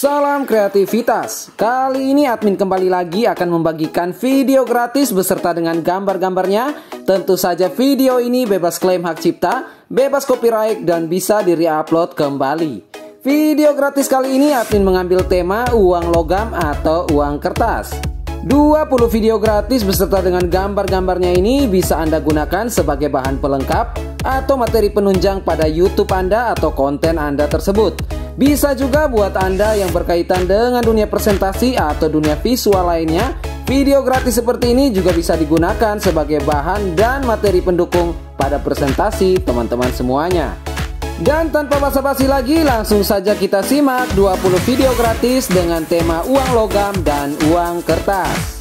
Salam kreativitas. Kali ini admin kembali lagi akan membagikan video gratis beserta dengan gambar-gambarnya. Tentu saja video ini bebas klaim hak cipta, bebas copyright, dan bisa di-re-upload kembali. Video gratis kali ini admin mengambil tema uang logam atau uang kertas. 20 video gratis beserta dengan gambar-gambarnya ini bisa Anda gunakan sebagai bahan pelengkap atau materi penunjang pada YouTube Anda atau konten Anda tersebut. Bisa juga buat Anda yang berkaitan dengan dunia presentasi atau dunia visual lainnya. Video gratis seperti ini juga bisa digunakan sebagai bahan dan materi pendukung pada presentasi teman-teman semuanya. Dan tanpa basa-basi lagi, langsung saja kita simak 20 video gratis dengan tema uang logam dan uang kertas.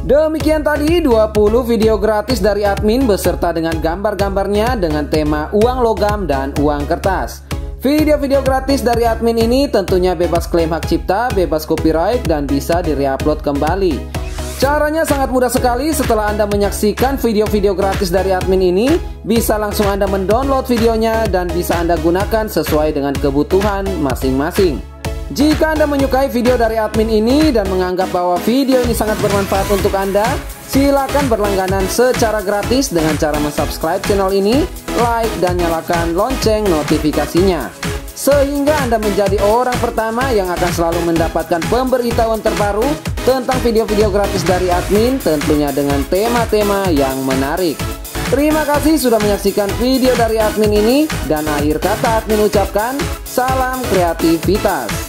Demikian tadi 20 video gratis dari admin beserta dengan gambar-gambarnya dengan tema uang logam dan uang kertas. Video-video gratis dari admin ini tentunya bebas klaim hak cipta, bebas copyright, dan bisa di-reupload kembali. Caranya sangat mudah sekali. Setelah Anda menyaksikan video-video gratis dari admin ini, bisa langsung Anda mendownload videonya dan bisa Anda gunakan sesuai dengan kebutuhan masing-masing. Jika Anda menyukai video dari admin ini dan menganggap bahwa video ini sangat bermanfaat untuk Anda, silakan berlangganan secara gratis dengan cara mensubscribe channel ini, like, dan nyalakan lonceng notifikasinya. Sehingga Anda menjadi orang pertama yang akan selalu mendapatkan pemberitahuan terbaru tentang video-video gratis dari admin, tentunya dengan tema-tema yang menarik. Terima kasih sudah menyaksikan video dari admin ini, dan akhir kata admin ucapkan, salam kreativitas.